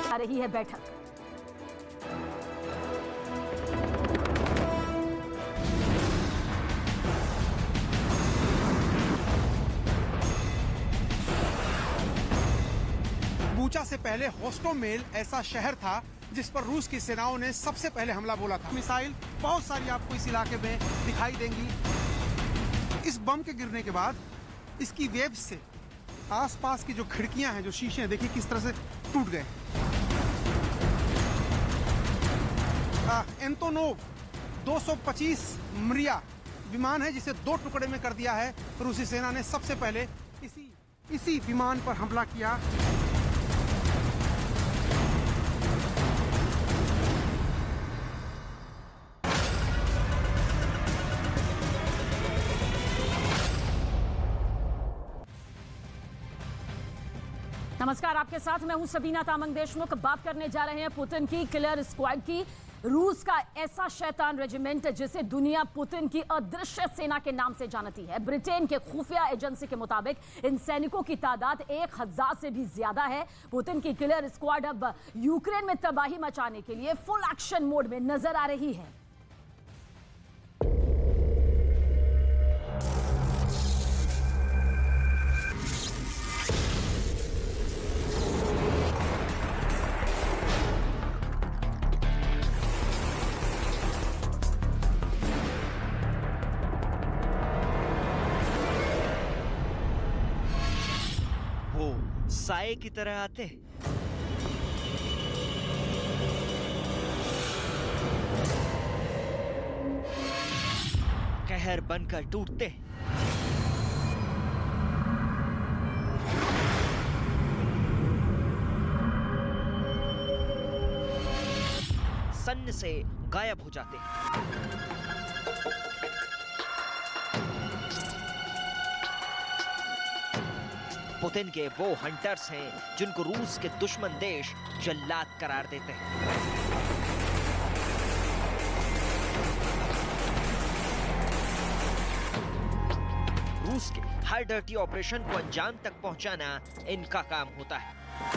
आ रही है बैठक। बूचा से पहले होस्टोमेल ऐसा शहर था जिस पर रूस की सेनाओं ने सबसे पहले हमला बोला था। मिसाइल बहुत सारी आपको इस इलाके में दिखाई देंगी। इस बम के गिरने के बाद इसकी वेव्स से आसपास की जो खिड़कियां हैं, जो शीशे हैं, देखिए किस तरह से टूट गए। एंटोनोव 225 मरिया विमान है जिसे 2 टुकड़े में कर दिया है। रूसी सेना ने सबसे पहले इसी विमान पर हमला किया। नमस्कार, आपके साथ मैं हूं सबीना तामंग देशमुख। बात करने जा रहे हैं पुतिन की किलर स्क्वाड की। रूस का ऐसा शैतान रेजिमेंट जिसे दुनिया पुतिन की अदृश्य सेना के नाम से जानती है। ब्रिटेन के खुफिया एजेंसी के मुताबिक इन सैनिकों की तादाद 1000 से भी ज्यादा है। पुतिन की किलर स्क्वाड अब यूक्रेन में तबाही मचाने के लिए फुल एक्शन मोड में नजर आ रही है। साए की तरह आते, कहर बनकर टूटते, सन्न से गायब हो जाते। पुतिन के वो हंटर्स हैं जिनको रूस के दुश्मन देश जल्लाद करार देते हैं। रूस के हर डर्टी ऑपरेशन को अंजाम तक पहुंचाना इनका काम होता है।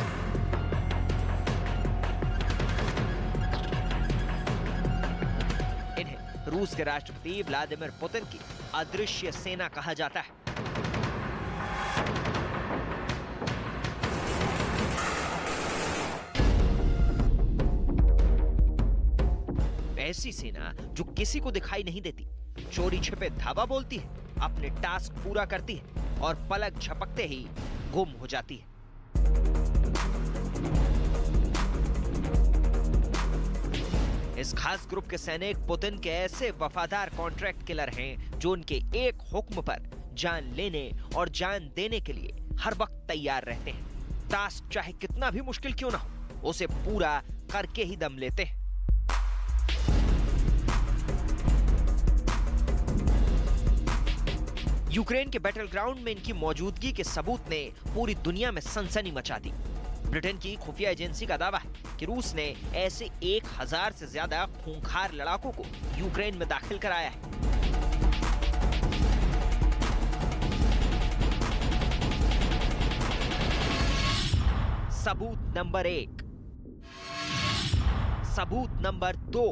इन्हें रूस के राष्ट्रपति व्लादिमीर पुतिन की अदृश्य सेना कहा जाता है। ऐसी सेना जो किसी को दिखाई नहीं देती, चोरी छिपे धावा बोलती है, अपने टास्क पूरा करती है और पलक झपकते ही गुम हो जाती है। इस खास ग्रुप के सैनिक पुतिन के ऐसे वफादार कॉन्ट्रैक्ट किलर हैं जो उनके एक हुक्म पर जान लेने और जान देने के लिए हर वक्त तैयार रहते हैं। टास्क चाहे कितना भी मुश्किल क्यों ना हो, उसे पूरा करके ही दम लेते हैं। यूक्रेन के बैटल ग्राउंड में इनकी मौजूदगी के सबूत ने पूरी दुनिया में सनसनी मचा दी। ब्रिटेन की खुफिया एजेंसी का दावा है कि रूस ने ऐसे 1000 से ज्यादा खूंखार लड़ाकों को यूक्रेन में दाखिल कराया है। सबूत नंबर 1। सबूत नंबर 2।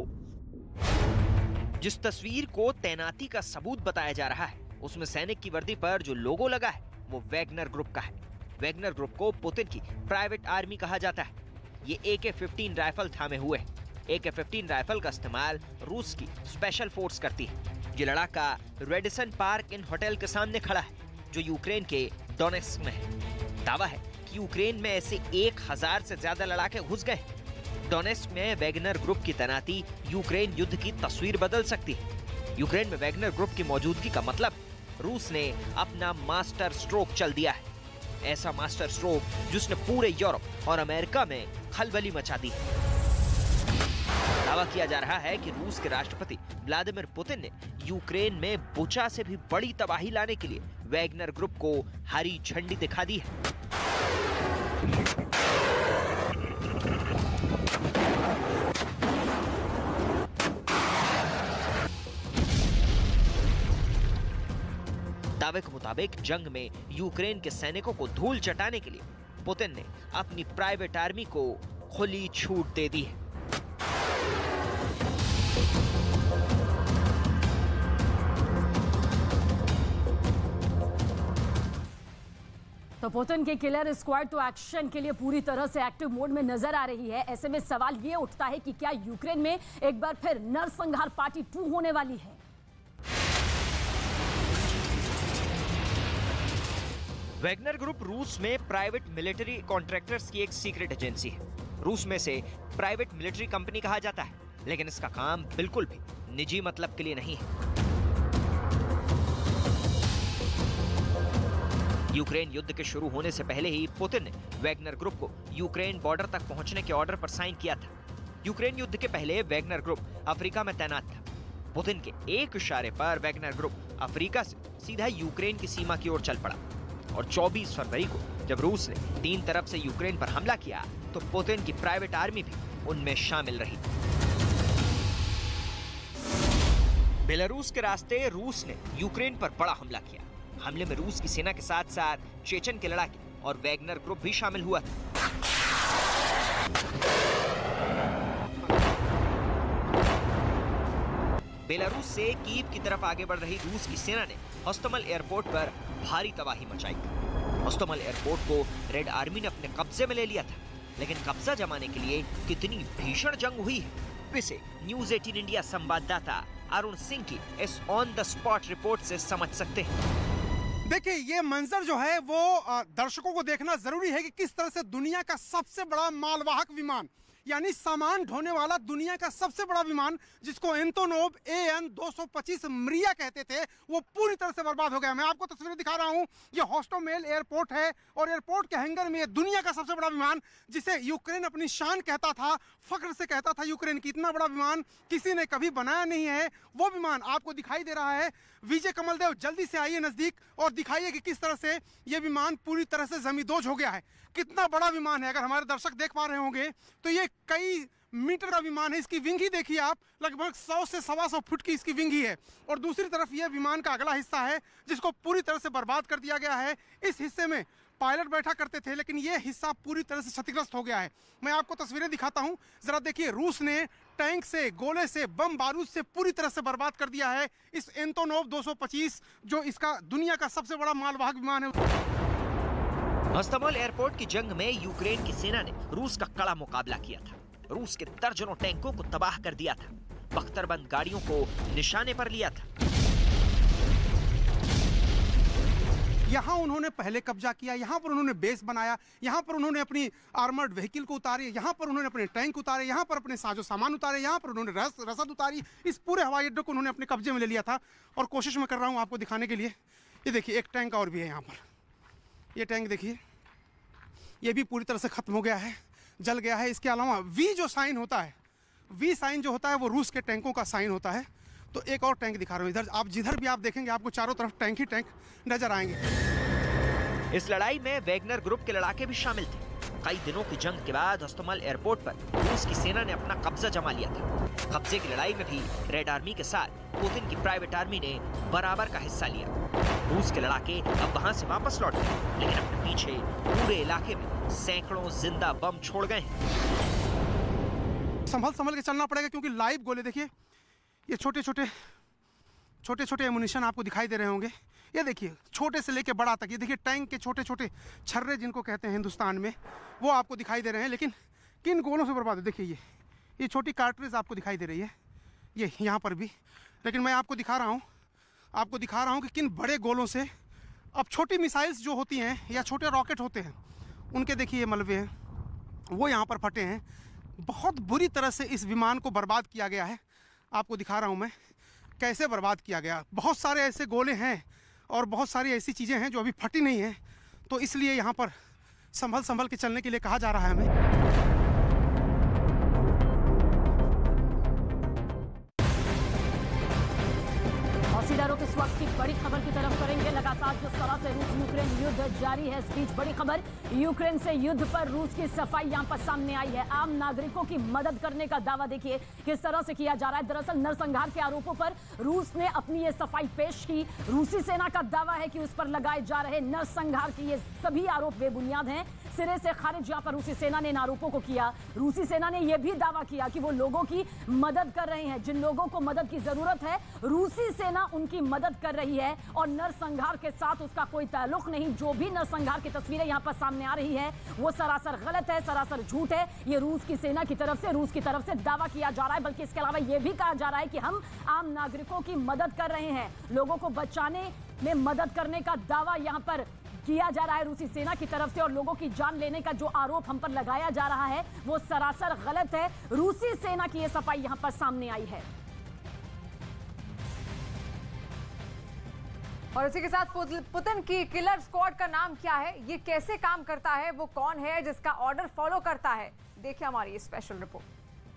जिस तस्वीर को तैनाती का सबूत बताया जा रहा है उसमें सैनिक की वर्दी पर जो लोगो लगा है वो वैगनर ग्रुप का है। वैगनर ग्रुप को पुतिन की प्राइवेट आर्मी कहा जाता है। ये AK-15 राइफल थामे हुए है। AK-15 राइफल का इस्तेमाल रूस की स्पेशल फोर्स करती है। ये लड़ाका रेडिसन पार्क इन होटल के सामने खड़ा है जो यूक्रेन के डोनेट्स्क में है। दावा है कि यूक्रेन में ऐसे 1000 से ज्यादा लड़ाके घुस गए। डोनेट्स्क में वैगनर ग्रुप की तैनाती यूक्रेन युद्ध की तस्वीर बदल सकती है। यूक्रेन में वैगनर ग्रुप की मौजूदगी का मतलब रूस ने अपना मास्टर स्ट्रोक चल दिया है। ऐसा मास्टर स्ट्रोक जिसने पूरे यूरोप और अमेरिका में खलबली मचा दी है। दावा किया जा रहा है कि रूस के राष्ट्रपति व्लादिमीर पुतिन ने यूक्रेन में बुचा से भी बड़ी तबाही लाने के लिए वैगनर ग्रुप को हरी झंडी दिखा दी है। दावे के मुताबिक जंग में यूक्रेन के सैनिकों को धूल चटाने के लिए पुतिन ने अपनी प्राइवेट आर्मी को खुली छूट दे दी है। तो पुतिन की किलर स्क्वाड तो एक्शन के लिए पूरी तरह से एक्टिव मोड में नजर आ रही है। ऐसे में सवाल ये उठता है कि क्या यूक्रेन में एक बार फिर नरसंहार पार्टी 2 होने वाली है। वैगनर ग्रुप रूस में प्राइवेट मिलिट्री कॉन्ट्रैक्टर्स की एक सीक्रेट एजेंसी है। रूस में से प्राइवेट मिलिट्री कंपनी कहा जाता है, लेकिन इसका काम बिल्कुल भी निजी मतलब के लिए नहीं है। यूक्रेन युद्ध के शुरू होने से पहले ही पुतिन ने वैगनर ग्रुप को यूक्रेन बॉर्डर तक पहुंचने के ऑर्डर पर साइन किया था। यूक्रेन युद्ध के पहले वैगनर ग्रुप अफ्रीका में तैनात था। पुतिन के एक इशारे पर वैगनर ग्रुप अफ्रीका से सीधा यूक्रेन की सीमा की ओर चल पड़ा और 24 फरवरी को जब रूस ने 3 तरफ से यूक्रेन पर हमला किया तो पुतिन की प्राइवेट आर्मी भी उनमें शामिल रही। बेलारूस के रास्ते रूस ने यूक्रेन पर बड़ा हमला किया। हमले में रूस की सेना के साथ साथ चेचन के लड़ाके और वैगनर ग्रुप भी शामिल हुआ था। बेलारूस से कीव की तरफ आगे बढ़ रही रूस की सेना ने होस्टोमल एयरपोर्ट पर भारी तबाही मचाई। होस्टोमल एयरपोर्ट को रेड आर्मी ने अपने कब्जे में ले लिया था, लेकिन कब्जा जमाने के लिए कितनी भीषण जंग हुई है, इसे न्यूज़ 18 इंडिया संवाददाता अरुण सिंह की इस ऑन द स्पॉट रिपोर्ट से समझ सकते हैं। देखिए, ये मंजर जो है वो दर्शकों को देखना जरूरी है कि किस तरह से दुनिया का सबसे बड़ा मालवाहक विमान यानी सामान ढोने वाला दुनिया का सबसे बड़ा विमान जिसको एंटोनोव AN-225 मरिया कहते थे, वो पूरी तरह से बर्बाद हो गया। मैं आपको तस्वीरें दिखा रहा हूँ। ये होस्टोमेल एयरपोर्ट है और एयरपोर्ट के हैंगर में दुनिया का सबसे बड़ा विमान जिसे यूक्रेन अपनी शान कहता था, फख्र से कहता था यूक्रेन की इतना बड़ा विमान किसी ने कभी बनाया नहीं है, वो विमान आपको दिखाई दे रहा है। विजय कमल देव, जल्दी से आइए नजदीक और दिखाइए कि किस तरह से ये विमान पूरी तरह से जमींदोज हो गया है। कितना बड़ा विमान है, अगर हमारे दर्शक देख पा रहे होंगे तो ये कई मीटर का विमान है। इसकी विंग ही देखिए आप, लगभग 100 से 125 फुट की इसकी विंग ही है। और दूसरी तरफ ये विमान का अगला हिस्सा है जिसको पूरी तरह से बर्बाद कर दिया गया है। इस हिस्से में पायलट बैठा करते थे, लेकिन ये हिस्सा पूरी तरह से क्षतिग्रस्त हो गया है। मैं आपको तस्वीरें दिखाता हूं, जरा देखिए। रूस ने टैंक से, गोले से, बम बारूद से पूरी तरह से बर्बाद कर दिया है इस एंटोनोव 225 जो इसका दुनिया का सबसे बड़ा मालवाहक विमान है। होस्टोमल एयरपोर्ट की जंग में यूक्रेन की सेना ने रूस का कड़ा मुकाबला किया था। रूस के दर्जनों टैंकों को तबाह कर दिया था, बख्तरबंद गाड़ियों को निशाने पर लिया था। यहाँ उन्होंने पहले कब्जा किया, यहाँ पर उन्होंने बेस बनाया, यहाँ पर उन्होंने अपनी आर्मर्ड व्हीकल को उतारे, यहाँ पर उन्होंने अपने टैंक उतारे, यहाँ पर अपने साजो सामान उतारे, यहाँ पर उन्होंने रसद उतारी। इस पूरे हवाई अड्डे को उन्होंने अपने कब्जे में ले लिया था। और कोशिश मैं कर रहा हूँ आपको दिखाने के लिए। ये देखिए, एक टैंक और भी है यहाँ पर। ये टैंक देखिए, ये भी पूरी तरह से खत्म हो गया है, जल गया है। इसके अलावा वी जो साइन होता है, वी साइन जो होता है वो रूस के टैंकों का साइन होता है। तो एक और टैंक दिखा रहा हूँ इधर, आप जिधर भी आप देखेंगे आपको चारों तरफ टैंक ही टैंक नजर आएंगे। इस लड़ाई में वैगनर ग्रुप के लड़ाके भी शामिल थे। कई दिनों की जंग के बाद होस्टोमल एयरपोर्ट पर रूस की सेना ने अपना कब्जा जमा लिया था। कब्जे की लड़ाई में भी रेड आर्मी के साथ पुतिन की प्राइवेट आर्मी ने बराबर का हिस्सा लिया। रूस के लड़ाके अब वहां से वापस लौट गए, लेकिन अपने पीछे पूरे इलाके में सैकड़ों जिंदा बम छोड़ गए हैं। संभल के चलना पड़ेगा क्योंकि लाइव गोले देखिए, ये छोटे छोटे एमुनिशन आपको दिखाई दे रहे होंगे। ये देखिए, छोटे से लेके बड़ा तक। ये देखिए, टैंक के छोटे छोटे छर्रे जिनको कहते हैं हिंदुस्तान में, वो आपको दिखाई दे रहे हैं। लेकिन किन गोलों से बर्बाद है देखिए, ये छोटी कार्ट्रिज आपको दिखाई दे रही है, ये यहाँ पर भी। लेकिन मैं आपको दिखा रहा हूँ कि किन बड़े गोलों से, अब छोटी मिसाइल्स जो होती हैं या छोटे रॉकेट होते हैं उनके देखिए मलबे हैं, वो यहाँ पर फटे हैं। बहुत बुरी तरह से इस विमान को बर्बाद किया गया है। आपको दिखा रहा हूँ मैं कैसे बर्बाद किया गया। बहुत सारे ऐसे गोले हैं और बहुत सारी ऐसी चीज़ें हैं जो अभी फटी नहीं हैं, तो इसलिए यहाँ पर संभल के चलने के लिए कहा जा रहा है हमें। सीधा रुख इस वक्त की बड़ी खबर की तरफ करेंगे। लगातार जिस तरह से रूस यूक्रेन युद्ध जारी है, इस बीच बड़ी खबर यूक्रेन से युद्ध पर रूस की सफाई यहां पर सामने आई है। आम नागरिकों की मदद करने का दावा देखिए किस तरह से किया जा रहा है। दरअसल नरसंहार के आरोपों पर रूस ने अपनी ये सफाई पेश की। रूसी सेना का दावा है कि उस पर लगाए जा रहे नरसंहार के ये सभी आरोप बेबुनियाद हैं, सिरे से खारिज यहां पर रूसी सेना ने इन आरोपों को किया। रूसी सेना ने यह भी दावा किया कि वो लोगों की मदद कर रहे हैं, जिन लोगों को मदद की जरूरत है रूसी सेना उनकी मदद कर रही है और नरसंहार के साथ उसका कोई ताल्लुक नहीं। जो भी नरसंहार की तस्वीरें यहां पर सामने आ रही है वो सरासर गलत है, सरासर झूठ है। ये रूस की सेना की तरफ से, रूस की तरफ से दावा किया जा रहा है। बल्कि इसके अलावा यह भी कहा जा रहा है कि हम आम नागरिकों की मदद कर रहे हैं, लोगों को बचाने में मदद करने का दावा यहां पर किया जा रहा है रूसी सेना की तरफ से। और लोगों की जान लेने का जो आरोप हम पर लगाया जा रहा है वो सरासर गलत है। रूसी सेना की यह सफाई यहां पर सामने आई है। और इसी के साथ पुतिन की किलर स्क्वाड का नाम क्या है, ये कैसे काम करता है, वो कौन है जिसका ऑर्डर फॉलो करता है, देखिए हमारी स्पेशल रिपोर्ट।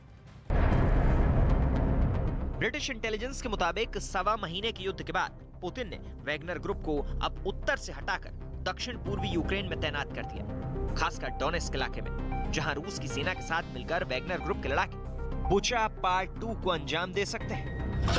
ब्रिटिश इंटेलिजेंस के मुताबिक 1.25 महीने के युद्ध के बाद पुतिन ने वैगनर ग्रुप को अब उत्तर से हटाकर दक्षिण पूर्वी यूक्रेन में तैनात कर दिया, खासकर डोनेस्क इलाके में, जहां रूस की सेना के साथ मिलकर वैगनर ग्रुप के लड़ाके बुचा पार्ट 2 को अंजाम दे सकते हैं।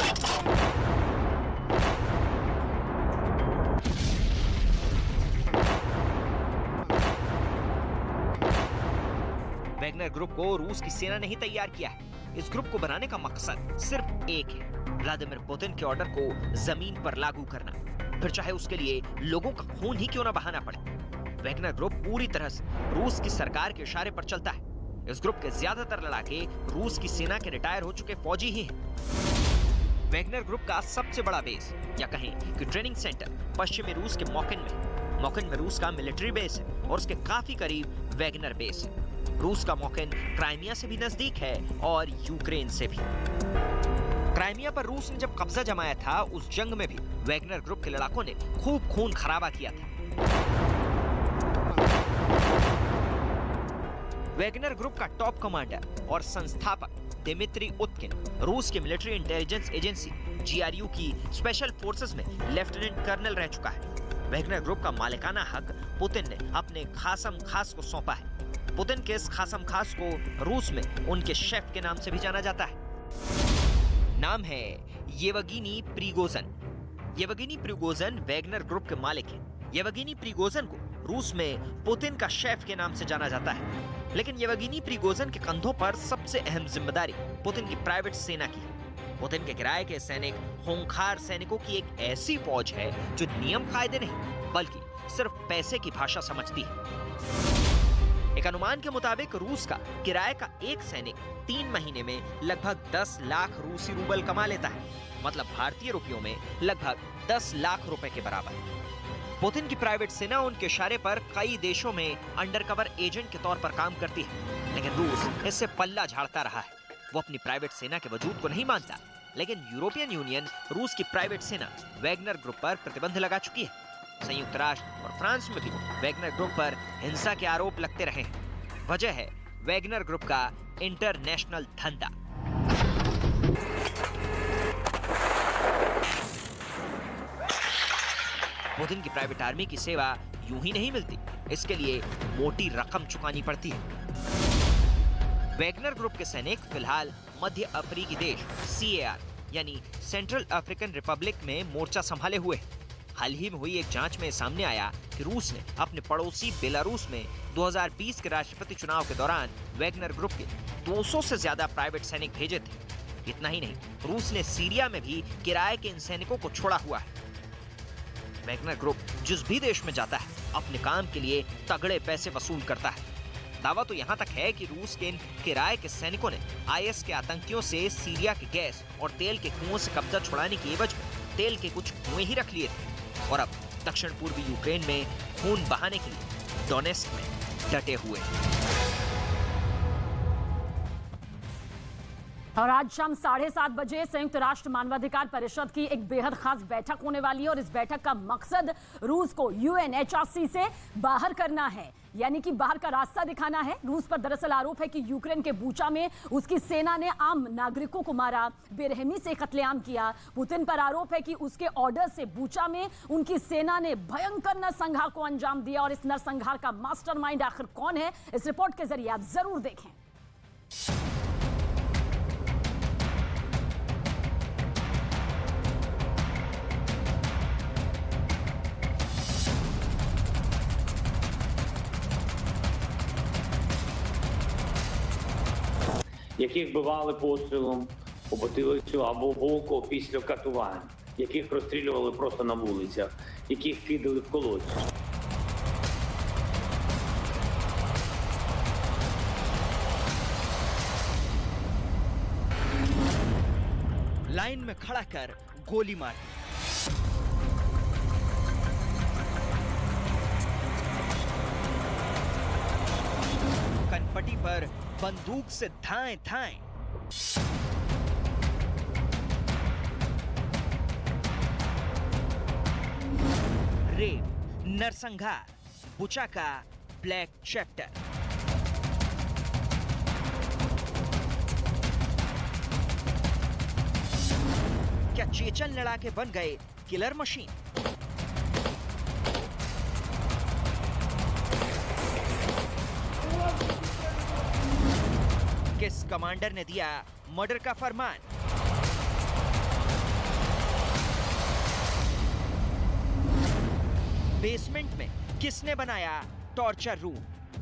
वैगनर ग्रुप को रूस की सेना ने ही तैयार किया है। इस ग्रुप को बनाने का मकसद सिर्फ एक है, व्लादिमीर पुतिन के ऑर्डर को जमीन पर लागू करना, फिर चाहे उसके लिए लोगों का खून ही क्यों ना बहाना पड़े। वैगनर ग्रुप पूरी तरह से रूस की सरकार के इशारे पर चलता है। इस ग्रुप के ज्यादातर लड़ाके रूस की सेना के रिटायर हो चुके फौजी ही हैं। वैगनर ग्रुप का सबसे बड़ा बेस या कहें कि ट्रेनिंग सेंटर पश्चिमी रूस के मोकिन में रूस का मिलिट्री बेस है और उसके काफी करीब वैगनर बेस है। रूस का मोकिन क्राइमिया से भी नजदीक है और यूक्रेन से भी। क्राइमिया पर रूस ने जब कब्जा जमाया था, उस जंग में भी वैगनर ग्रुप के लड़ाकों ने खूब खून खराबा किया था। वैगनर ग्रुप का टॉप कमांडर और संस्थापक दिमित्री उतकिन रूस के मिलिट्री इंटेलिजेंस एजेंसी GRU की स्पेशल फोर्सेस में लेफ्टिनेंट कर्नल रह चुका है। वैगनर ग्रुप का मालिकाना हक पुतिन ने अपने खासम खास को सौंपा है। पुतिन के इस खासम खास को रूस में उनके शेफ के नाम से भी जाना जाता है। नाम है Yevgeny Prigozhin. Yevgeny Prigozhin Wagner group के मालिक हैं। येवगिनी प्रिगोजिन को रूस में पुतिन का शेफ के नाम से जाना जाता है। लेकिन येवगिनी प्रिगोजिन के कंधों पर सबसे अहम जिम्मेदारी पुतिन की प्राइवेट सेना की है। पुतिन के किराए के सैनिक खूंखार सैनिकों की एक ऐसी फौज है जो नियम कायदे नहीं बल्कि सिर्फ पैसे की भाषा समझती है। एक अनुमान के मुताबिक रूस का किराए का एक सैनिक 3 महीने में लगभग 10 लाख रूसी रूबल कमा लेता है, मतलब भारतीय रुपयों में लगभग 10 लाख रुपए के बराबर। पुतिन की प्राइवेट सेना उनके इशारे पर कई देशों में अंडरकवर एजेंट के तौर पर काम करती है, लेकिन रूस इससे पल्ला झाड़ता रहा है। वो अपनी प्राइवेट सेना के वजूद को नहीं मानता, लेकिन यूरोपियन यूनियन रूस की प्राइवेट सेना वैगनर ग्रुप पर प्रतिबंध लगा चुकी है। संयुक्त राष्ट्र और फ्रांस में भी वैगनर ग्रुप पर हिंसा के आरोप लगते रहे हैं। वजह है वैगनर ग्रुप का इंटरनेशनल धंधा। पुतिन की प्राइवेट आर्मी की सेवा यूं ही नहीं मिलती, इसके लिए मोटी रकम चुकानी पड़ती है। वैगनर ग्रुप के सैनिक फिलहाल मध्य अफ्रीकी देश CAR यानी सेंट्रल अफ्रीकन रिपब्लिक में मोर्चा संभाले हुए हैं। हाल ही में हुई एक जांच में सामने आया कि रूस ने अपने पड़ोसी बेलारूस में 2020 के राष्ट्रपति चुनाव के दौरान वैगनर ग्रुप के 200 से ज्यादा प्राइवेट सैनिक भेजे थे। इतना ही नहीं, रूस ने सीरिया में भी किराए के इन सैनिकों को छोड़ा हुआ है। वैगनर ग्रुप जिस भी देश में जाता है अपने काम के लिए तगड़े पैसे वसूल करता है। दावा तो यहाँ तक है कि रूस के इन किराए के सैनिकों ने IS के आतंकियों से सीरिया के गैस और तेल के कुओं से कब्जा छुड़ाने की एवज में तेल के कुछ कुएं ही रख लिए थे और अब दक्षिण पूर्वी यूक्रेन में खून बहाने के लिए डोनेस्क में डटे हुए। और आज शाम 7:30 बजे संयुक्त राष्ट्र मानवाधिकार परिषद की एक बेहद खास बैठक होने वाली है और इस बैठक का मकसद रूस को UNHRC से बाहर करना है, यानी कि बाहर का रास्ता दिखाना है। रूस पर दरअसल आरोप है कि यूक्रेन के बूचा में उसकी सेना ने आम नागरिकों को मारा, बेरहमी से कत्लेआम किया। पुतिन पर आरोप है कि उसके ऑर्डर से बूचा में उनकी सेना ने भयंकर नरसंहार को अंजाम दिया और इस नरसंहार का मास्टरमाइंड आखिर कौन है, इस रिपोर्ट के जरिए आप जरूर देखें। яких вбивали пострілом у потилицю або в око після катувань, яких розстрілювали просто на вулицях, яких кидали в колодці. लाइन में खड़ा कर गोली मार दी। कनपटी पर बंदूक से धाएं धाएं। रेप, नरसंहार, बुचा का ब्लैक चैप्टर। क्या चेचन लड़ाके बन गए किलर मशीन? किस कमांडर ने दिया मर्डर का फरमान? बेसमेंट में किसने बनाया टॉर्चर रूम?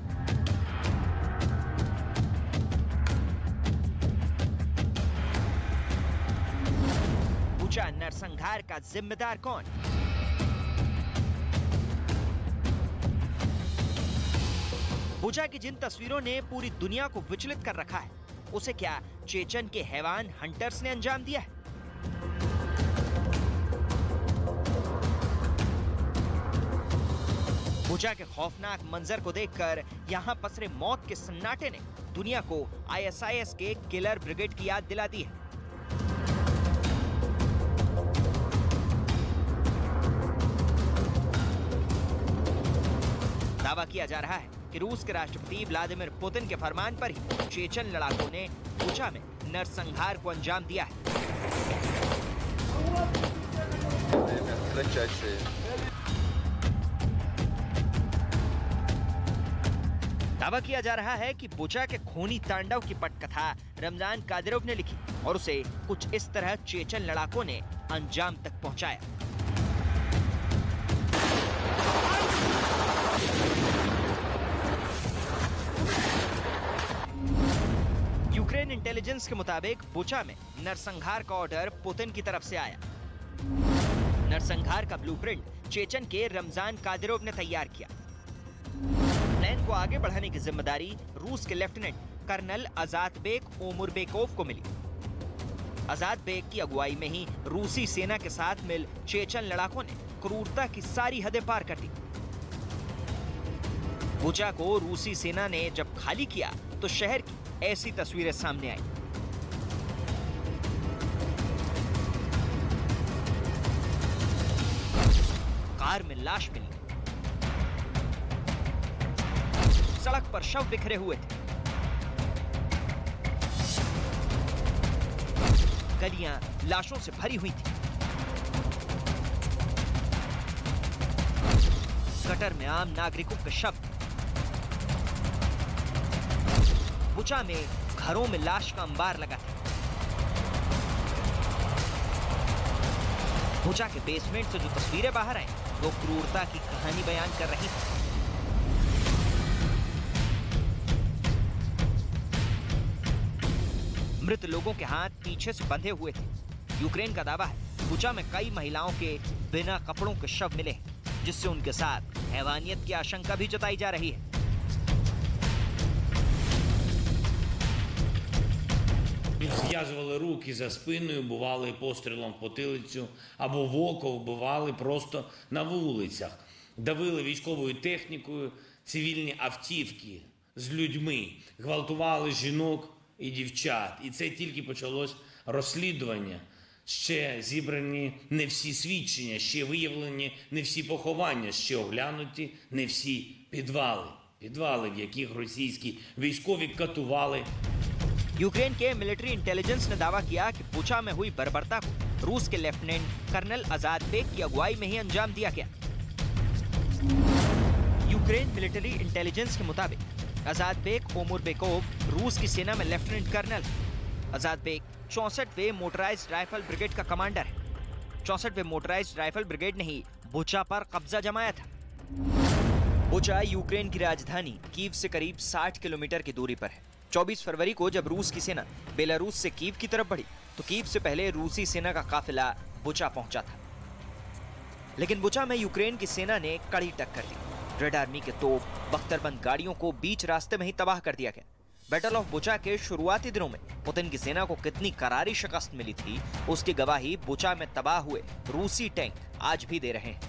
बुचा नरसंहार का जिम्मेदार कौन? बुचा की जिन तस्वीरों ने पूरी दुनिया को विचलित कर रखा है, उसे क्या चेचन के हैवान हंटर्स ने अंजाम दिया है? बुचा के खौफनाक मंजर को देखकर यहां पसरे मौत के सन्नाटे ने दुनिया को ISIS के किलर ब्रिगेड की याद दिला दी है। दावा किया जा रहा है कि रूस के राष्ट्रपति व्लादिमीर पुतिन के फरमान पर ही चेचन लड़ाकों ने बुचा में नरसंहार को अंजाम दिया है। दावा किया जा रहा है कि बुचा के खूनी तांडव की पटकथा रमजान कादिरोव ने लिखी और उसे कुछ इस तरह चेचन लड़ाकों ने अंजाम तक पहुंचाया। यूक्रेन इंटेलिजेंस के मुताबिक बुचा में नरसंहार का ऑर्डर पुतिन की तरफ से आया। नरसंहार का ब्लूप्रिंट चेचन के रमजान कादिरोव ने तैयार किया। प्लान को आगे बढ़ाने की जिम्मेदारी रूस के लेफ्टिनेंट कर्नल अजातबेक ओमुरबेकोव को मिली। अजातबेक की अगुवाई में ही रूसी सेना के साथ मिल चेचन लड़ाकों ने क्रूरता की सारी हदें पार कर दी। बुचा को रूसी सेना ने जब खाली किया तो शहर की ऐसी तस्वीरें सामने आई। कार में लाश मिली, सड़क पर शव बिखरे हुए थे, गलियां लाशों से भरी हुई थी, गटर में आम नागरिकों के शव। बुचा में घरों में लाश का अंबार लगा था। बुचा के बेसमेंट से जो तस्वीरें बाहर आई, वो क्रूरता की कहानी बयान कर रही थी। मृत लोगों के हाथ पीछे से बंधे हुए थे। यूक्रेन का दावा है बुचा में कई महिलाओं के बिना कपड़ों के शव मिले, जिससे उनके साथ हैवानियत की आशंका भी जताई जा रही है। Зв'язували руки за спиною, бували пострілом в потилицю або в око, вбивали просто на вулицях. Давили військовою технікою цивільні автівки з людьми, гвалтували жінок і дівчат. І це тільки почалось розслідування. Ще зібрані не всі свідчення, ще виявлені не всі поховання, ще оглянуті не всі підвали. Підвали, в яких російські військові катували. यूक्रेन के मिलिट्री इंटेलिजेंस ने दावा किया कि बुचा में हुई बर्बरता को रूस के लेफ्टिनेंट कर्नल आजाद बेग की अगुवाई में ही अंजाम दिया गया। यूक्रेन मिलिट्री इंटेलिजेंस के मुताबिक आजाद बेग ओमुरबेकोव रूस की सेना में लेफ्टिनेंट कर्नल। आजाद बेग 64वें मोटराइज्ड राइफल ब्रिगेड का कमांडर है। 64वें मोटराइज्ड राइफल ब्रिगेड ने ही बुचा पर कब्जा जमाया था। बुचा यूक्रेन की राजधानी कीव से करीब 60 किलोमीटर की दूरी पर है। 24 फरवरी को जब रूस की सेना बेलारूस से कीव की तरफ बढ़ी तो कीव से पहले रूसी सेना का काफिला बुचा पहुंचा था, लेकिन बुचा में यूक्रेन की सेना ने कड़ी टक्कर दी। रेड आर्मी के तोप बख्तरबंद गाड़ियों को बीच रास्ते में ही तबाह कर दिया गया। बैटल ऑफ बुचा के शुरुआती दिनों में पुतिन की सेना को कितनी करारी शिकस्त मिली थी, उसकी गवाही बुचा में तबाह हुए रूसी टैंक आज भी दे रहे हैं।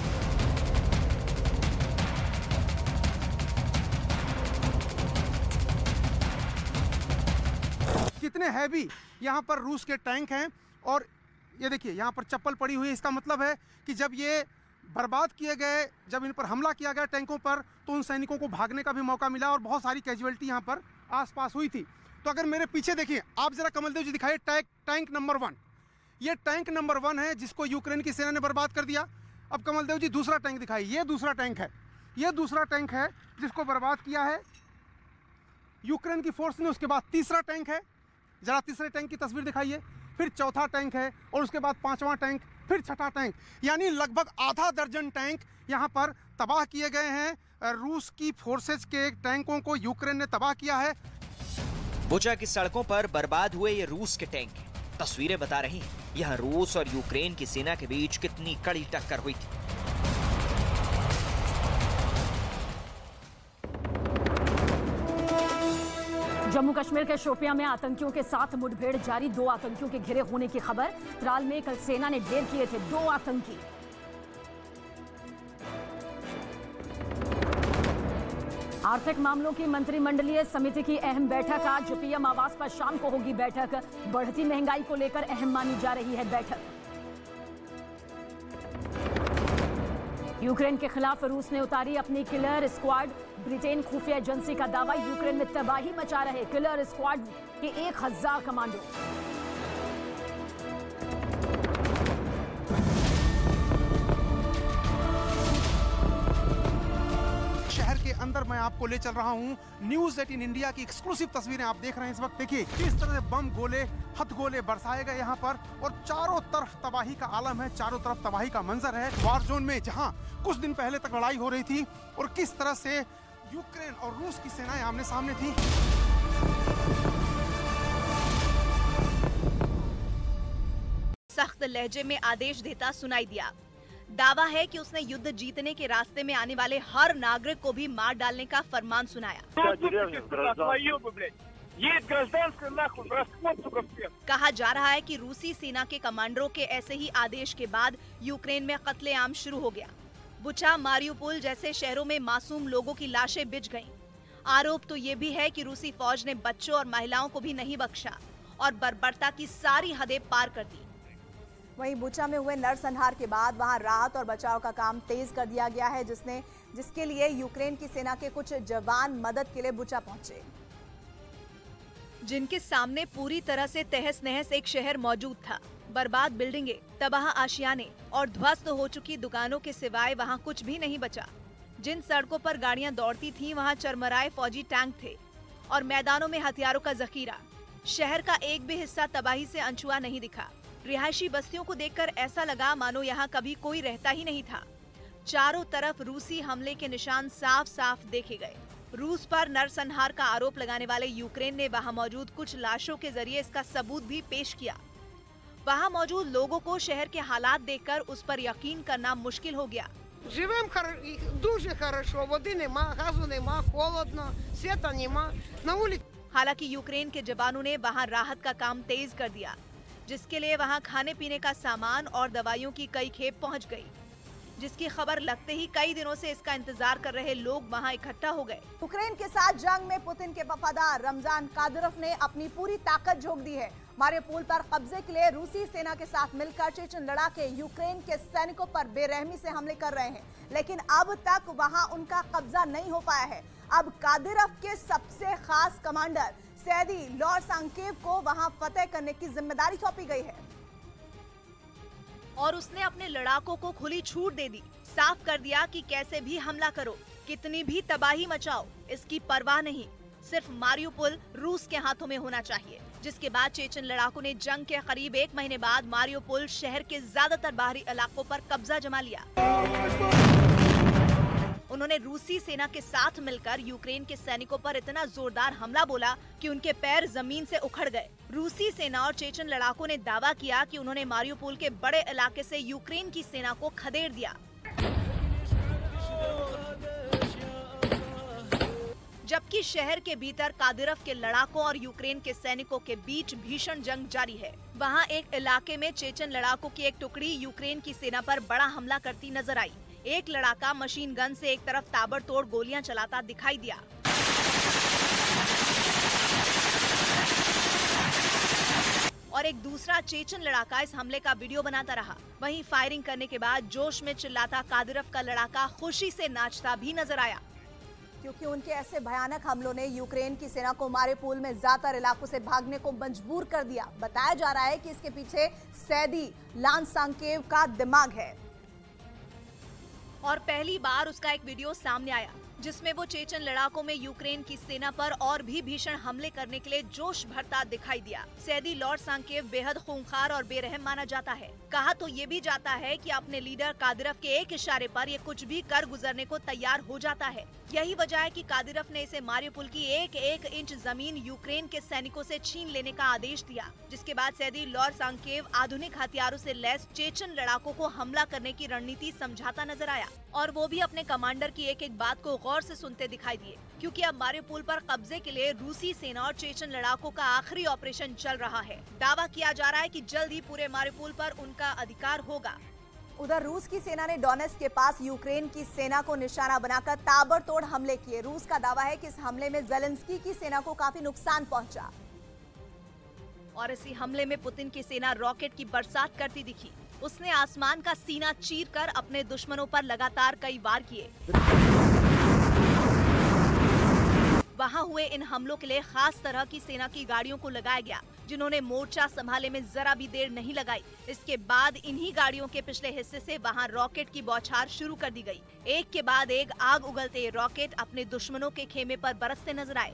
कितने हैवी यहाँ पर रूस के टैंक हैं, और ये देखिए यहाँ पर चप्पल पड़ी हुई है। इसका मतलब है कि जब ये बर्बाद किए गए, जब इन पर हमला किया गया टैंकों पर, तो उन सैनिकों को भागने का भी मौका मिला और बहुत सारी कैजुअलिटी यहाँ पर आसपास हुई थी। तो अगर मेरे पीछे देखिए, आप जरा कमलदेव जी दिखाइए टैंक नंबर 1। ये टैंक नंबर 1 है जिसको यूक्रेन की सेना ने बर्बाद कर दिया। अब कमलदेव जी दूसरा टैंक दिखाइए, ये दूसरा टैंक है, ये दूसरा टैंक है जिसको बर्बाद किया है यूक्रेन की फोर्स ने। उसके बाद तीसरा टैंक है, जरा तीसरे टैंक की तस्वीर दिखाइए, फिर चौथा टैंक है, और उसके बाद पांचवा टैंक, फिर छठा टैंक, यानी लगभग आधा दर्जन टैंक यहाँ पर तबाह किए गए हैं। रूस की फोर्सेज के टैंकों को यूक्रेन ने तबाह किया है। बुचा की सड़कों पर बर्बाद हुए ये रूस के टैंक हैं। तस्वीरें बता रही हैं यहाँ रूस और यूक्रेन की सेना के बीच कितनी कड़ी टक्कर हुई थी। जम्मू कश्मीर के शोपियां में आतंकियों के साथ मुठभेड़ जारी। 2 आतंकियों के घिरे होने की खबर। त्राल में कल सेना ने ढेर किए थे 2 आतंकी। आर्थिक मामलों की मंत्रिमंडलीय समिति की अहम बैठक आज पीएम आवास पर शाम को होगी बैठक। बढ़ती महंगाई को लेकर अहम मानी जा रही है बैठक। यूक्रेन के खिलाफ रूस ने उतारी अपनी किलर स्क्वाड। ब्रिटेन खुफिया एजेंसी का दावा, यूक्रेन में तबाही मचा रहे किलर स्क्वाड के 1000 कमांडो। शहर के अंदर मैं आपको ले चल रहा हूँ। न्यूज़ 18 इंडिया की एक्सक्लूसिव तस्वीरें आप देख रहे हैं इस वक्त। देखिए किस तरह से बम गोले हथगोले बरसाए गए यहाँ पर, और चारों तरफ तबाही का आलम है, चारों तरफ तबाही का मंजर है। वार जोन में जहाँ कुछ दिन पहले तक लड़ाई हो रही थी, और किस तरह से यूक्रेन और रूस की सेनाएं आमने सामने थी। सख्त लहजे में आदेश देता सुनाई दिया। दावा है कि उसने युद्ध जीतने के रास्ते में आने वाले हर नागरिक को भी मार डालने का फरमान सुनाया। कहा जा रहा है कि रूसी सेना के कमांडरों के ऐसे ही आदेश के बाद यूक्रेन में कत्लेआम शुरू हो गया। बुचा, मारियुपोल जैसे शहरों में मासूम लोगों की लाशें बिछ गईं। आरोप तो ये भी है कि रूसी फौज ने बच्चों और महिलाओं को भी नहीं बख्शा और बर्बरता की सारी हदें पार कर दी। वहीं बुचा में हुए नरसंहार के बाद वहां राहत और बचाव का काम तेज कर दिया गया है, जिसके लिए यूक्रेन की सेना के कुछ जवान मदद के लिए बुचा पहुंचे, जिनके सामने पूरी तरह से तहस नहस एक शहर मौजूद था। बर्बाद बिल्डिंगें, तबाह आशियाने और ध्वस्त हो चुकी दुकानों के सिवाय वहां कुछ भी नहीं बचा। जिन सड़कों पर गाड़ियां दौड़ती थीं, वहां चरमराए फौजी टैंक थे और मैदानों में हथियारों का जखीरा। शहर का एक भी हिस्सा तबाही से अनछुआ नहीं दिखा। रिहायशी बस्तियों को देखकर ऐसा लगा मानो यहाँ कभी कोई रहता ही नहीं था। चारों तरफ रूसी हमले के निशान साफ साफ देखे गए। रूस पर नरसंहार का आरोप लगाने वाले यूक्रेन ने वहां मौजूद कुछ लाशों के जरिए इसका सबूत भी पेश किया। वहां मौजूद लोगों को शहर के हालात देखकर उस पर यकीन करना मुश्किल हो गया। Живем дуже хорошо, води нема, газу нема, холодно, света нема, на улице. हालांकि यूक्रेन के जवानों ने वहां राहत का काम तेज कर दिया, जिसके लिए वहां खाने पीने का सामान और दवाइयों की कई खेप पहुंच गई। जिसकी खबर लगते ही कई दिनों से इसका इंतजार कर रहे लोग वहां इकट्ठा हो गए। यूक्रेन के साथ जंग में पुतिन के वफादार रमजान कादिरोव ने अपनी पूरी ताकत झोंक दी है। मारियोपोल पर कब्जे के लिए रूसी सेना के साथ मिलकर चेचन लड़ाके यूक्रेन के सैनिकों पर बेरहमी से हमले कर रहे हैं, लेकिन अब तक वहां उनका कब्जा नहीं हो पाया है। अब कादिरोव के सबसे खास कमांडर सैदी लोरसांकेव को वहां फतेह करने की जिम्मेदारी सौंपी गई है और उसने अपने लड़ाकों को खुली छूट दे दी। साफ कर दिया कि कैसे भी हमला करो, कितनी भी तबाही मचाओ, इसकी परवाह नहीं, सिर्फ मारियोपोल रूस के हाथों में होना चाहिए। जिसके बाद चेचन लड़ाकों ने जंग के करीब 1 महीने बाद मारियोपोल शहर के ज्यादातर बाहरी इलाकों पर कब्जा जमा लिया। उन्होंने रूसी सेना के साथ मिलकर यूक्रेन के सैनिकों पर इतना जोरदार हमला बोला कि उनके पैर जमीन से उखड़ गए। रूसी सेना और चेचन लड़ाकों ने दावा किया कि उन्होंने मारियोपोल के बड़े इलाके से यूक्रेन की सेना को खदेड़ दिया। जबकि शहर के भीतर कादिरोव के लड़ाकों और यूक्रेन के सैनिकों के बीच भीषण जंग जारी है। वहां एक इलाके में चेचन लड़ाकों की एक टुकड़ी यूक्रेन की सेना पर बड़ा हमला करती नजर आई। एक लड़ाका मशीन गन से एक तरफ ताबड़तोड़ गोलियां चलाता दिखाई दिया। और एक दूसरा चेचन लड़ाका इस हमले का वीडियो बनाता रहा। वहीं फायरिंग करने के बाद जोश में चिल्लाता कादिरोव का लड़ाका खुशी से नाचता भी नजर आया, क्योंकि उनके ऐसे भयानक हमलों ने यूक्रेन की सेना को मारियोपोल में ज्यादातर इलाकों से भागने को मजबूर कर दिया। बताया जा रहा है कि इसके पीछे सैदी लोरसांकेव का दिमाग है और पहली बार उसका एक वीडियो सामने आया जिसमें वो चेचन लड़ाकों में यूक्रेन की सेना पर और भी भीषण हमले करने के लिए जोश भरता दिखाई दिया। सैदी लोरसांकेव बेहद खूंखार और बेरहम माना जाता है। कहा तो ये भी जाता है कि अपने लीडर कादिरोव के एक इशारे पर ये कुछ भी कर गुजरने को तैयार हो जाता है। यही वजह है कि कादिरोव ने इसे मारियोपोल की एक इंच जमीन यूक्रेन के सैनिकों से छीन लेने का आदेश दिया, जिसके बाद सैदी लोरसांकेव आधुनिक हथियारों से लैस चेचन लड़ाकों को हमला करने की रणनीति समझाता नजर आया और वो भी अपने कमांडर की एक बात को गौर से सुनते दिखाई दिए, क्योंकि अब मारियोपोल पर कब्जे के लिए रूसी सेना और चेचन लड़ाकों का आखिरी ऑपरेशन चल रहा है। दावा किया जा रहा है कि जल्द ही पूरे मारियोपोल पर उनका अधिकार होगा। उधर रूस की सेना ने डोनेट्स्क के पास यूक्रेन की सेना को निशाना बनाकर ताबड़तोड़ हमले किए। रूस का दावा है कि इस हमले में ज़ेलेंस्की की सेना को काफी नुकसान पहुंचा और इसी हमले में पुतिन की सेना रॉकेट की बरसात करती दिखी। उसने आसमान का सीना चीरकर अपने दुश्मनों पर लगातार कई वार किए। वहां हुए इन हमलों के लिए खास तरह की सेना की गाड़ियों को लगाया गया, जिन्होंने मोर्चा संभालने में जरा भी देर नहीं लगाई। इसके बाद इन्हीं गाड़ियों के पिछले हिस्से से वहां रॉकेट की बौछार शुरू कर दी गई। एक के बाद एक आग उगलते रॉकेट अपने दुश्मनों के खेमे पर बरसते नजर आए।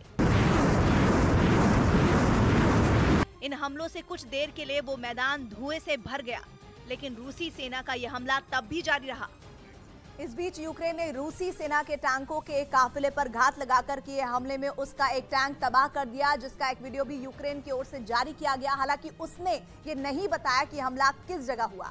इन हमलों से कुछ देर के लिए वो मैदान धुएं से भर गया, लेकिन रूसी सेना का यह हमला तब भी जारी रहा। इस बीच यूक्रेन ने रूसी सेना के टैंकों के एक काफिले पर घात लगाकर किए हमले में उसका एक टैंक तबाह कर दिया, जिसका एक वीडियो भी यूक्रेन की ओर से जारी किया गया। हालांकि उसने ये नहीं बताया कि हमला किस जगह हुआ,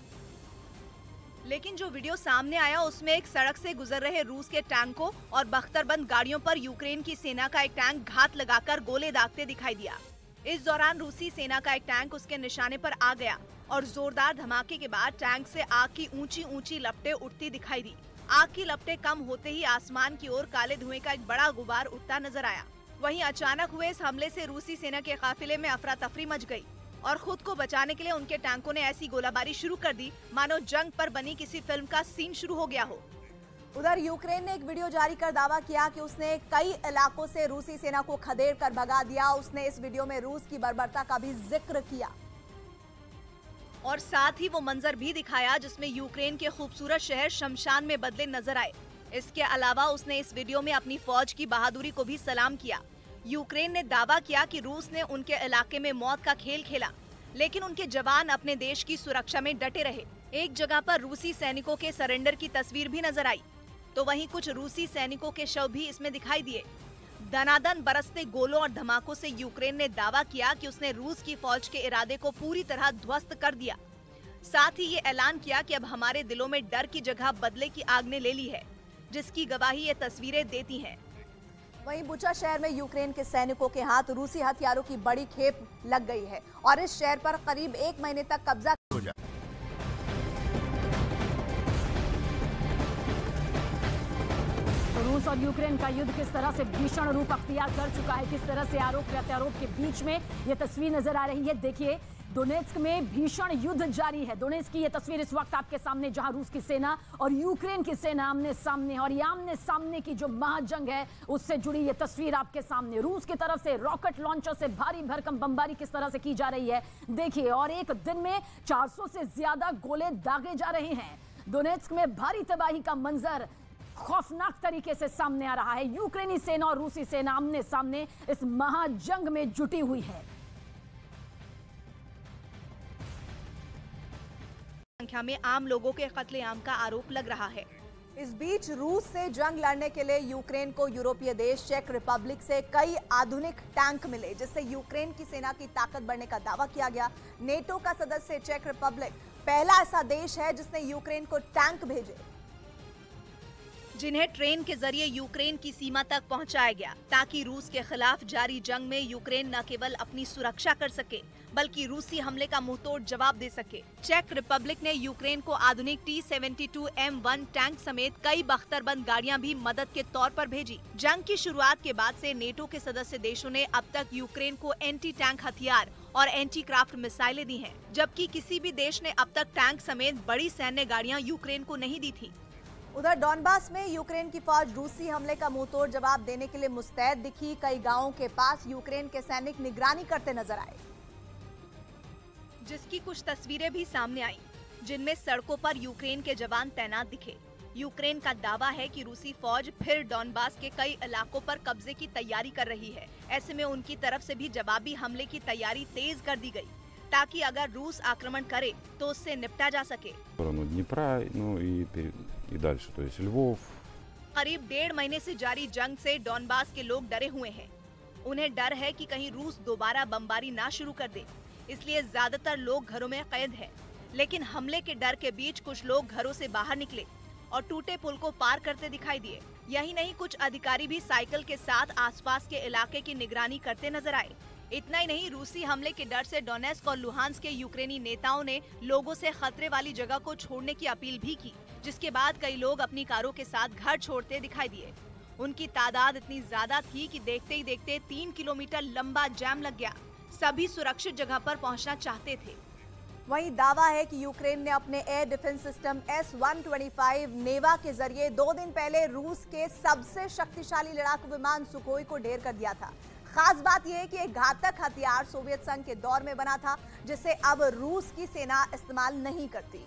लेकिन जो वीडियो सामने आया उसमें एक सड़क से गुजर रहे रूस के टैंकों और बख्तरबंद गाड़ियों पर यूक्रेन की सेना का एक टैंक घात लगाकर गोले दागते दिखाई दिया। इस दौरान रूसी सेना का एक टैंक उसके निशाने पर आ गया और जोरदार धमाके के बाद टैंक से आग की ऊंची ऊंची लपटें उठती दिखाई दी। आग की लपटें कम होते ही आसमान की ओर काले धुएं का एक बड़ा गुबार उठता नजर आया। वहीं अचानक हुए इस हमले से रूसी सेना के काफिले में अफरा तफरी मच गई और खुद को बचाने के लिए उनके टैंकों ने ऐसी गोलाबारी शुरू कर दी मानो जंग पर बनी किसी फिल्म का सीन शुरू हो गया हो। उधर यूक्रेन ने एक वीडियो जारी कर दावा किया कि उसने कई इलाकों से रूसी सेना को खदेड़ कर भगा दिया। उसने इस वीडियो में रूस की बर्बरता का भी जिक्र किया और साथ ही वो मंजर भी दिखाया जिसमें यूक्रेन के खूबसूरत शहर शमशान में बदले नजर आए। इसके अलावा उसने इस वीडियो में अपनी फौज की बहादुरी को भी सलाम किया। यूक्रेन ने दावा किया कि रूस ने उनके इलाके में मौत का खेल खेला, लेकिन उनके जवान अपने देश की सुरक्षा में डटे रहे। एक जगह पर रूसी सैनिकों के सरेंडर की तस्वीर भी नजर आई, तो वहीं कुछ रूसी सैनिकों के शव भी इसमें दिखाई दिए। दनादन बरसते गोलों और धमाकों से यूक्रेन ने दावा किया कि उसने रूस की फौज के इरादे को पूरी तरह ध्वस्त कर दिया। साथ ही ये ऐलान किया कि अब हमारे दिलों में डर की जगह बदले की आग ने ले ली है, जिसकी गवाही ये तस्वीरें देती हैं। वहीं बुचा शहर में यूक्रेन के सैनिकों के हाथ रूसी हथियारों की बड़ी खेप लग गई है और इस शहर पर करीब 1 महीने तक कब्जा रूस और यूक्रेन का युद्ध किस तरह से भीषण रूप अख्तियार कर चुका है, किस तरह से आरोप प्रत्यारोप के बीच में ये तस्वीर नजर आ रही है। देखिए, डोनेत्स्क में भीषण युद्ध जारी है। डोनेत्स्क की ये तस्वीर इस वक्त आपके सामने, जहां रूस की सेना और यूक्रेन की सेना आमने सामने, और ये आमने सामने की जो महाजंग है उससे जुड़ी ये तस्वीर आपके सामने। रूस की तरफ से रॉकेट लॉन्चर से भारी भरकम बमबारी किस तरह से की जा रही है देखिए, और एक दिन में 400 से ज्यादा गोले दागे जा रहे हैं। डोनेत्स्क में भारी तबाही का मंजर खौफनाक तरीके से सामने आ रहा है। यूक्रेनी सेना और रूसी सेना आमने सामने इस महाजंग में जुटी हुई है। संख्या में आम लोगों के कत्लेआम का आरोप लग रहा है। इस बीच रूस से जंग लड़ने के लिए यूक्रेन को यूरोपीय देश चेक रिपब्लिक से कई आधुनिक टैंक मिले, जिससे यूक्रेन की सेना की ताकत बढ़ने का दावा किया गया। नेटो का सदस्य चेक रिपब्लिक पहला ऐसा देश है जिसने यूक्रेन को टैंक भेजे, जिन्हें ट्रेन के जरिए यूक्रेन की सीमा तक पहुंचाया गया, ताकि रूस के खिलाफ जारी जंग में यूक्रेन न केवल अपनी सुरक्षा कर सके बल्कि रूसी हमले का मुंहतोड़ जवाब दे सके। चेक रिपब्लिक ने यूक्रेन को आधुनिक T-72M1 टैंक समेत कई बख्तरबंद गाड़ियां भी मदद के तौर पर भेजी। जंग की शुरुआत के बाद से नेटो के सदस्य देशों ने अब तक यूक्रेन को एंटी टैंक हथियार और एंटी क्राफ्ट मिसाइलें दी हैं, जबकि किसी भी देश ने अब तक टैंक समेत बड़ी सैन्य गाड़ियां यूक्रेन को नहीं दी थी। उधर डॉनबास में यूक्रेन की फौज रूसी हमले का मुंहतोड़ जवाब देने के लिए मुस्तैद दिखी। कई गांवों के पास यूक्रेन के सैनिक निगरानी करते नजर आए, जिसकी कुछ तस्वीरें भी सामने आई, जिनमें सड़कों पर यूक्रेन के जवान तैनात दिखे। यूक्रेन का दावा है कि रूसी फौज फिर डॉनबास के कई इलाकों पर कब्जे की तैयारी कर रही है। ऐसे में उनकी तरफ से भी जवाबी हमले की तैयारी तेज कर दी गई, ताकि अगर रूस आक्रमण करे तो उससे निपटा जा सके। करीब 1.5 महीने से जारी जंग से डॉनबास के लोग डरे हुए हैं। उन्हें डर है कि कहीं रूस दोबारा बमबारी ना शुरू कर दे, इसलिए ज्यादातर लोग घरों में कैद हैं। लेकिन हमले के डर के बीच कुछ लोग घरों से बाहर निकले और टूटे पुल को पार करते दिखाई दिए। यही नहीं, कुछ अधिकारी भी साइकिल के साथ आसपास के इलाके की निगरानी करते नजर आए। इतना ही नहीं, रूसी हमले के डर से डोनेत्स्क और लुहांस्क के यूक्रेनी नेताओं ने लोगों से खतरे वाली जगह को छोड़ने की अपील भी की, जिसके बाद कई लोग अपनी कारों के साथ घर छोड़ते दिखाई दिए। उनकी तादाद इतनी ज्यादा थी कि देखते ही देखते 3 किलोमीटर लंबा जाम लग गया। सभी सुरक्षित जगह पर पहुंचना चाहते थे। वहीं दावा है कि यूक्रेन ने अपने एयर डिफेंस सिस्टम S-125 नेवा के जरिए 2 दिन पहले रूस के सबसे शक्तिशाली लड़ाकू विमान सुखोई को ढेर कर दिया था। खास बात यह है कि एक घातक हथियार सोवियत संघ के दौर में बना था, जिसे अब रूस की सेना इस्तेमाल नहीं करती।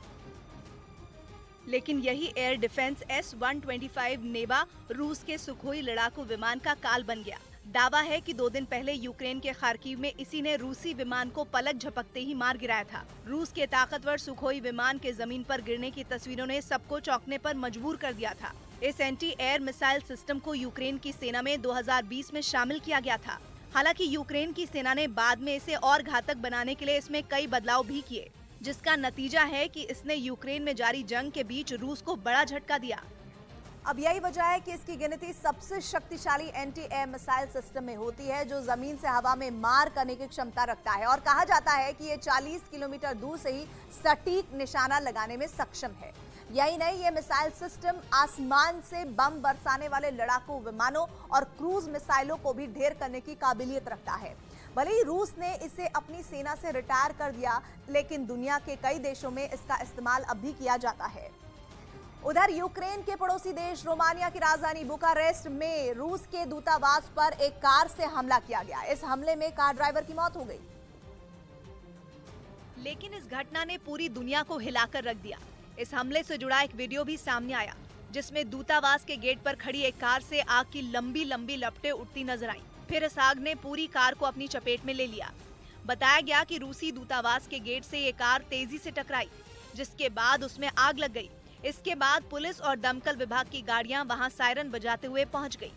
लेकिन यही एयर डिफेंस S-125 नेवा रूस के सुखोई लड़ाकू विमान का काल बन गया। दावा है कि 2 दिन पहले यूक्रेन के खार्किव में इसी ने रूसी विमान को पलक झपकते ही मार गिराया था। रूस के ताकतवर सुखोई विमान के जमीन पर गिरने की तस्वीरों ने सबको चौंकने पर मजबूर कर दिया था। इस एंटी एयर मिसाइल सिस्टम को यूक्रेन की सेना में 2020 में शामिल किया गया था। हालांकि यूक्रेन की सेना ने बाद में इसे और घातक बनाने के लिए इसमें कई बदलाव भी किए, जिसका नतीजा है कि इसने यूक्रेन में जारी जंग के बीच रूस को बड़ा झटका दिया। अब यही वजह है कि इसकी गिनती सबसे शक्तिशाली एंटी एयर मिसाइल सिस्टम में होती है, जो जमीन से हवा में मार करने की क्षमता रखता है। और कहा जाता है कि ये 40 किलोमीटर दूर से ही सटीक निशाना लगाने में सक्षम है। यही नहीं, ये मिसाइल सिस्टम आसमान से बम बरसाने वाले लड़ाकू विमानों और क्रूज मिसाइलों को भी ढेर करने की काबिलियत रखता है। भले ही रूस ने इसे अपनी सेना से रिटायर कर दिया, लेकिन दुनिया के कई देशों में इसका इस्तेमाल अब भी किया जाता है। उधर यूक्रेन के पड़ोसी देश रोमानिया की राजधानी बुखारेस्ट में रूस के दूतावास पर एक कार से हमला किया गया। इस हमले में कार ड्राइवर की मौत हो गई। लेकिन इस घटना ने पूरी दुनिया को हिलाकर रख दिया। इस हमले से जुड़ा एक वीडियो भी सामने आया, जिसमें दूतावास के गेट पर खड़ी एक कार से आग की लंबी लंबी लपटें उठती नजर आईं। फिर इस आग ने पूरी कार को अपनी चपेट में ले लिया। बताया गया कि रूसी दूतावास के गेट से ये कार तेजी से टकराई, जिसके बाद उसमें आग लग गई। इसके बाद पुलिस और दमकल विभाग की गाड़ियां वहां सायरन बजाते हुए पहुंच गई।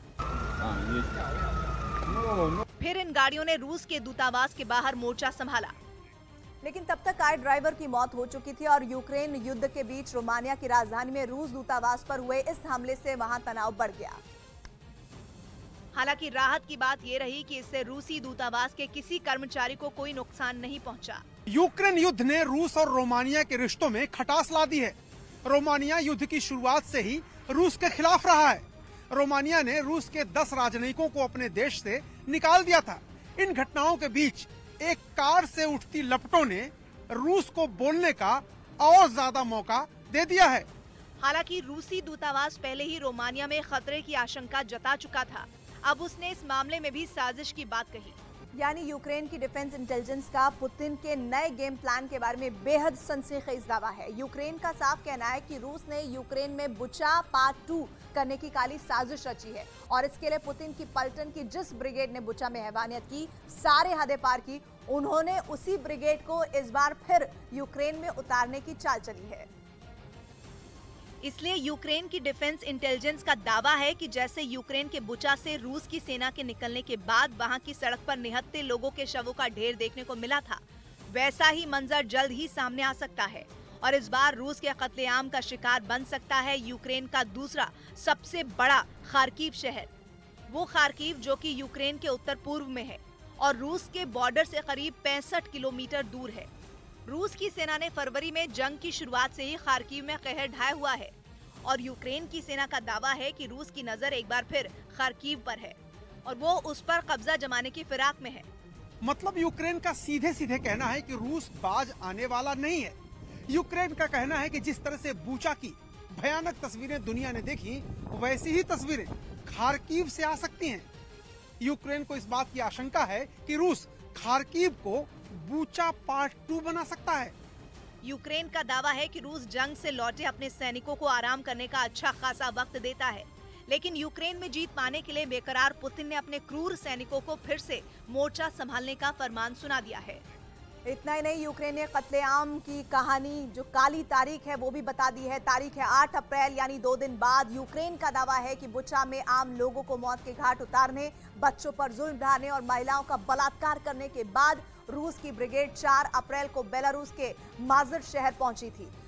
फिर इन गाड़ियों ने रूस के दूतावास के बाहर मोर्चा संभाला। लेकिन तब तक कार ड्राइवर की मौत हो चुकी थी और यूक्रेन युद्ध के बीच रोमानिया की राजधानी में रूस दूतावास पर हुए इस हमले से वहां तनाव बढ़ गया। हालांकि राहत की बात ये रही कि इससे रूसी दूतावास के किसी कर्मचारी को कोई नुकसान नहीं पहुंचा। यूक्रेन युद्ध ने रूस और रोमानिया के रिश्तों में खटास ला दी है। रोमानिया युद्ध की शुरुआत से ही रूस के खिलाफ रहा है। रोमानिया ने रूस के 10 राजनयिकों को अपने देश से निकाल दिया था। इन घटनाओं के बीच एक कार से उठती लपटों ने रूस को बोलने का और ज्यादा मौका दे दिया है। हालांकि रूसी दूतावास पहले ही रोमानिया में खतरे की आशंका जता चुका था। अब उसने इस मामले में भी साजिश की बात कही। यानी यूक्रेन की डिफेंस इंटेलिजेंस का पुतिन के नए गेम प्लान के बारे में बेहद सनसनीखेज दावा है। यूक्रेन का साफ कहना है कि रूस ने यूक्रेन में बुचा पार्ट 2 करने की काली साजिश रची है और इसके लिए पुतिन की पलटन की जिस ब्रिगेड ने बुचा में हैवानियत की, सारे हदें पार की, उन्होंने उसी ब्रिगेड को इस बार फिर यूक्रेन में उतारने की चाल चली है। इसलिए यूक्रेन की डिफेंस इंटेलिजेंस का दावा है कि जैसे यूक्रेन के बुचा से रूस की सेना के निकलने के बाद वहां की सड़क पर निहत्थे लोगों के शवों का ढेर देखने को मिला था, वैसा ही मंजर जल्द ही सामने आ सकता है और इस बार रूस के कत्लेआम का शिकार बन सकता है यूक्रेन का दूसरा सबसे बड़ा खार्किव शहर। वो खार्किव जो कि यूक्रेन के उत्तर पूर्व में है और रूस के बॉर्डर से करीब 65 किलोमीटर दूर है। रूस की सेना ने फरवरी में जंग की शुरुआत से ही खार्किव में कहर ढाया हुआ है और यूक्रेन की सेना का दावा है कि रूस की नजर एक बार फिर खार्किव पर है और वो उस पर कब्जा जमाने की फिराक में है। मतलब यूक्रेन का सीधे सीधे कहना है कि रूस बाज आने वाला नहीं है। यूक्रेन का कहना है कि जिस तरह से बुचा की भयानक तस्वीरें दुनिया ने देखी, वैसी ही तस्वीरें खार्किव से आ सकती हैं। यूक्रेन को इस बात की आशंका है कि रूस खार्किव को बुचा पार्ट 2 बना सकता है। यूक्रेन का दावा है कि रूस जंग से लौटे अपने सैनिकों को आराम करने का अच्छा खासा वक्त देता है, लेकिन यूक्रेन में जीत पाने के लिए बेकरार पुतिन ने अपने क्रूर सैनिकों को फिर से मोर्चा संभालने का फरमान सुना दिया है। इतना ही नहीं, यूक्रेन ने कत्लेआम की कहानी जो काली तारीख है वो भी बता दी है। तारीख है 8 अप्रैल यानी 2 दिन बाद। यूक्रेन का दावा है कि बुचा में आम लोगों को मौत के घाट उतारने, बच्चों पर जुल्म ढाने और महिलाओं का बलात्कार करने के बाद रूस की ब्रिगेड 4 अप्रैल को बेलारूस के माजर शहर पहुंची थी।